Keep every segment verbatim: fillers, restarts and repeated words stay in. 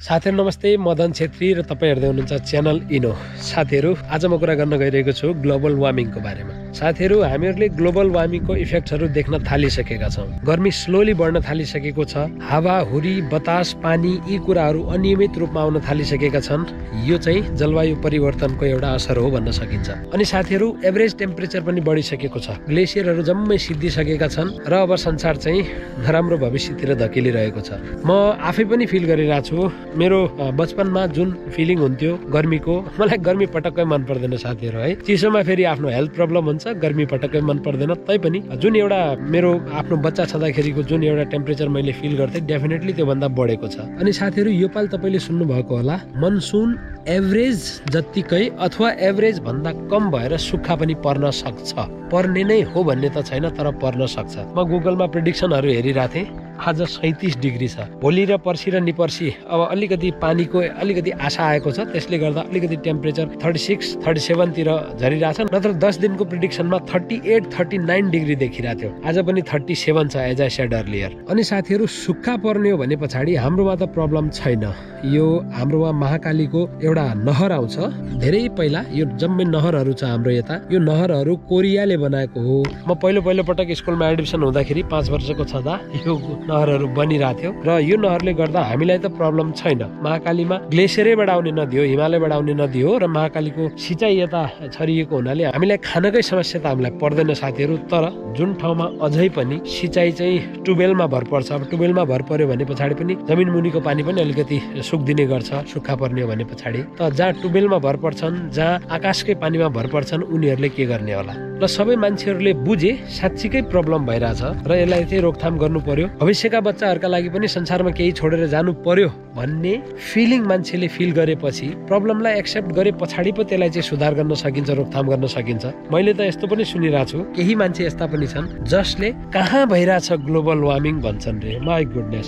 साथीहरु नमस्ते, मदन छेत्री र तपाई हेर्दै हुनुहुन्छ च्यानल इनो। साथीहरु आज म कुरा गर्न गइरहेको छु ग्लोबल वार्मिङको बारेमा। साथीहरु हामीहरुले ग्लोबल वार्मिङको इफेक्टहरु देख्न थालिसकेका छौं। गर्मी स्लोली बढ्न थालिसकेको छ। हावा, हुरी, बतास, पानी यी कुराहरु अनियमित रूपमा आउन थालिसकेका छन्। यो चाहिँ जलवायु परिवर्तनको एउटा असर हो भन्न सकिन्छ। अनि साथीहरु एभरेज टेम्परेचर पनि बढिसकेको छ। ग्लेसियरहरु जम्मै सिद्धिसकेका छन् र अब संसार चाहिँ नराम्रो भविष्यतिर धकेलिरहेको छ। म आफै पनि फिल गरिरहेको छु। मेरो बचपनमा जुन फिलिङ हुन्थ्यो गर्मीको, मलाई गर्मी पटक्कै मन पर्दैन साथीहरु है। चिसोमा फेरि आफ्नो हेल्थ प्रब्लम हुन्छ, गर्मी पटक्कै मन पर्दैन। तैपनि जुन एउटा मेरो आफ्नो बच्चा छँदाखेरिको जुन एउटा टेम्परेचर मैले फिल गर्थेँ, डेफिनेटली त्यो भन्दा बढेको छ। अनि साथीहरु यो पाल तपाईले सुन्नु भएको होला, मनसुन एभरेज जत्तिकै अथवा एभरेज भन्दा कम भएर सुक्खा पनि पर्न सक्छ। पर्ने नै हो भन्ने त छैन, तर पर्न सक्छ। म गुगलमा प्रेडिक्सनहरु हेरिरहेको थिएँ। आज सैंतीस डिग्री छ। भोलि र पर्सि र निपर्सि अब अलिकति पानीको अलिकति आशा आएको छ, त्यसले गर्दा अलिकति टेम्परेचर छत्तीस, सैंतीस तिर झरिरहेछ। नत्र दस दिनको प्रेडिक्सनमा अड़तीस, उनतालीस डिग्री देखिरहेको थियो। आज पनि सैंतीस छ एज आई सेड अर्लियर। अनि साथीहरु सुक्खा पर्ने हो भने पछाडि हाम्रोमा त प्रब्लम छैन। यो हाम्रोमा महाकालीको एउटा नहर आउँछ। धेरै पहिला यो जम्मै नहरहरु छ हाम्रो यता। यो नहरहरु कोरियाले बनाएको हो। म पहिलो पहिलो पटक स्कुलमा एडमिसन हुँदाखेरि पाँच वर्षको छँदा यो नहरहरु बनिरहेको थियो र यो नहरले गर्दा हामीलाई त प्रब्लम छैन। महाकालीमा ग्लेसियरैबाट आउने नदी हो, हिमालयबाट आउने नदी हो र महाकालीको सिँचाइ यता छरिएको हुनाले हामीलाई खानकै समस्या त हामीलाई पर्दैन साथीहरु। तर जुन ठाउँमा अझै पनि सिँचाइ चाहिँ ट्युबवेलमा भर पर्छ, अब ट्युबवेलमा भर पर्यो भने पछाडि पनि जमिन मुनिको पानी पनि अलिकति सुक्दिने गर्छ सुक्खा पर्ने हो भने पछाडि। त जहाँ ट्युबवेलमा भर पर्छन्, जहाँ आकाशकै पानीमा भर पर्छन्, उनीहरूले के गर्ने होला? र सबै मान्छेहरूले बुझे साँच्चीकै प्रब्लम भइरहेछ र यसलाई चाहिँ रोकथाम गर्नु पर्यो। भविष्यका बच्चाहरूका लागि पनि संसारमा केही छोडेर जानु पर्यो भन्ने फिलिङ मान्छेले फिल गरेपछि, प्रब्लमलाई एक्सेप्ट गरे पछाडि पो त्यसलाई चाहिँ सुधार गर्न सकिन्छ, रोकथाम गर्न सकिन्छ। मैले त यस्तो पनि सुनिरहेको छु, केही मान्छे यस्ता पनि छन् जसले कहाँ भइरहेछ ग्लोबल वार्मिङ भन्छन् रे। My goodness.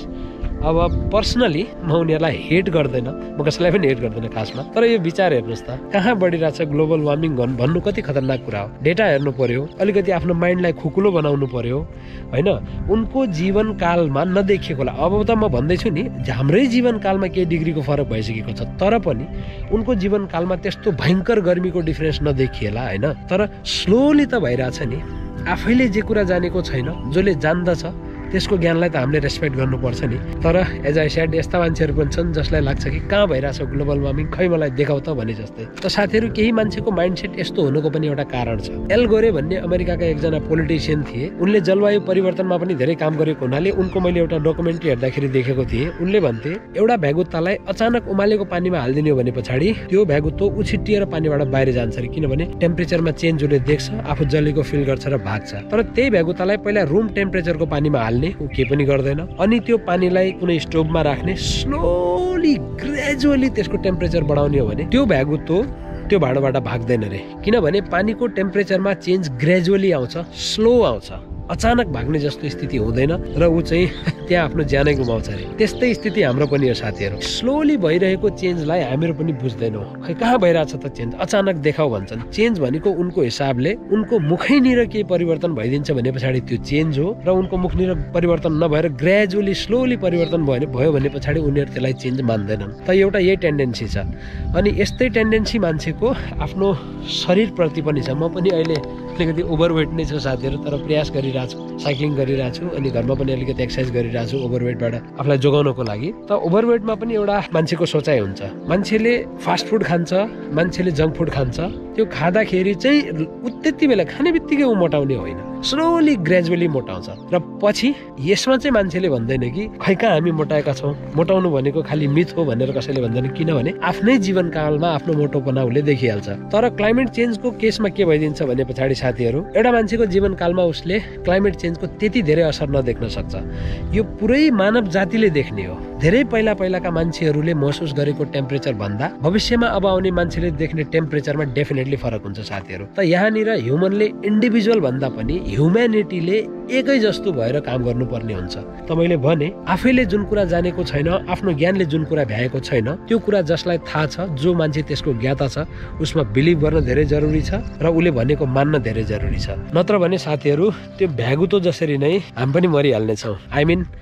अब पर्सनली म उनीहरूलाई हेट गर्दैन, म कसैलाई पनि हेट गर्दैन खासमा। तर यो विचार हेर्नुहोस् त, कहाँ बढिरहेछ ग्लोबल वार्मिङ भन्नु कति खतरनाक कुरा हो। डेटा हेर्नु पर्यो, अलिकति आफ्नो माइन्डलाई खुकुलो बनाउनु पर्यो होइन। उनको जीवनकालमा नदेखिएको होला। अब त म भन्दैछु नि, हाम्रै जीवनकालमा केही डिग्रीको फरक भइसकेको छ, तर पनि उनको जीवनकालमा त्यस्तो भयङ्कर गर्मीको डिफरेन्स नदेखिएला होइन। तर स्लोली त भइरहेछ नि। आफैले जे कुरा जानेको छैन, जसले जान्दछ त्यसको ज्ञानलाई त हामीले रेस्पेक्ट गर्नुपर्छ नि। तर एज आई सेड यस्ता मान्छेहरू पनि छन् जसलाई लाग्छ कि कहाँ भइरहेछ ग्लोबल वार्मिङ, खै मलाई देखाउ त भने जस्तै। त साथीहरू केही मान्छेको माइन्डसेट यस्तो हुनुको पनि एउटा कारण छ। एल गोरे भन्ने अमेरिकाका एकजना पोलिटिसियन थिए। उनले जलवायु परिवर्तनमा पनि धेरै काम गरेको हुनाले उनको मैले एउटा डकुमेन्ट्री हेर्दाखेरि देखेको थिएँ। उनले भन्थे एउटा भ्यागुत्तालाई अचानक उमालेको पानीमा हालिदिने हो भने पछाडि त्यो भ्यागुत्तो उछिटिएर पानीबाट बाहिर जान्छ अरे, किनभने टेम्परेचरमा चेन्ज उसले देख्छ, आफू जलेको फिल गर्छ र भाग्छ। तर त्यही भ्यागुत्तालाई पहिला रुम टेम्परेचरको पानीमा हाल्ने, ऊ केही पनि गर्दैन। अनि त्यो पानीलाई कुनै स्टोभमा राख्ने, स्लोली ग्रेजुअली त्यसको टेम्परेचर बढाउने हो भने त्यो भ्यागुत्तो त्यो भाँडोबाट भाग्दैन रे। किनभने पानीको टेम्परेचरमा चेन्ज ग्रेजुअली आउँछ, स्लो आउँछ, अचानक भाग्ने जस्तो स्थिति हुँदैन र ऊ चाहिँ त्यहाँ आफ्नो ज्यानै गुमाउँछ अरे। त्यस्तै स्थिति हाम्रो पनि हो साथीहरू। स्लोली भइरहेको चेन्जलाई हामीहरू पनि बुझ्दैनौँ। खै कहाँ भइरहेछ त चेन्ज, अचानक देखाउ भन्छन्। चेन्ज भनेको उनको हिसाबले उनको मुखैनिर केही परिवर्तन भइदिन्छ भने पछाडि त्यो चेन्ज हो, र उनको मुखनिर परिवर्तन नभएर ग्रेजुअली स्लोली परिवर्तन भयो भयो भने पछाडि उनीहरू त्यसलाई चेन्ज मान्दैनन्। त एउटा यही टेन्डेन्सी छ। अनि यस्तै टेन्डेन्सी मान्छेको आफ्नो शरीरप्रति पनि छ। म पनि अहिले अलिकति ओभरवेट नै छु साथीहरू, तर प्रयास गरिरहेको छु, साइक्लिङ गरिरहेको छु, अनि घरमा पनि अलिकति एक्सर्साइज गरिरहेको छु ओभरवेटबाट आफूलाई जोगाउनको लागि। त ओभरवेटमा पनि एउटा मान्छेको सोचाइ हुन्छ। मान्छेले फास्ट फुड खान्छ, मान्छेले जङ्क फुड खान्छ। त्यो खाँदाखेरि चाहिँ त्यति बेला खाने बित्तिकै ऊ मोटाउने होइन, स्लोली ग्रेजुअली मोटाउँछ। र पछि यसमा चाहिँ मान्छेले भन्दैन कि खै कहाँ हामी मोटाएका छौँ, मोटाउनु भनेको खालि मिथ हो भनेर कसैले भन्दैन। किनभने आफ्नै जीवनकालमा आफ्नो मोटोपना उसले देखिहाल्छ। तर क्लाइमेट चेन्जको केसमा के भइदिन्छ भने पछाडि साथीहरू, एउटा मान्छेको जीवनकालमा उसले क्लाइमेट चेन्जको त्यति धेरै असर नदेख्न सक्छ। यो पुरै मानव जातिले देख्ने हो। धेरै पहिला पहिलाका मान्छेहरूले महसुस गरेको टेम्परेचर भन्दा भविष्यमा अब आउने मान्छेले देख्ने टेम्परेचरमा डेफिनेटली फरक हुन्छ साथीहरू। त यहाँनिर ह्युमनले इन्डिभिजुअल भन्दा पनि ह्युम्यानिटीले एकै जस्तो भएर काम गर्नुपर्ने हुन्छ। त मैले भने आफैले जुन कुरा जानेको छैन, आफ्नो ज्ञानले जुन कुरा भ्याएको छैन, त्यो कुरा जसलाई थाहा छ, जो मान्छे त्यसको ज्ञाता छ, उसमा बिलिभ गर्न धेरै जरुरी छ र उसले भनेको मान्न धेरै जरुरी छ। नत्र भने साथीहरू त्यो भ्यागुतो जसरी नै हामी पनि मरिहाल्ने छौँ। आई मिन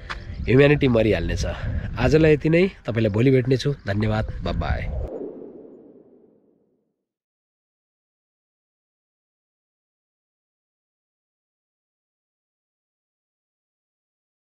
ह्युम्यानिटी मरिहाल्नेछ। आजलाई यति नै, तपाईँलाई भोलि भेट्नेछु। धन्यवाद, बाइ बाइ।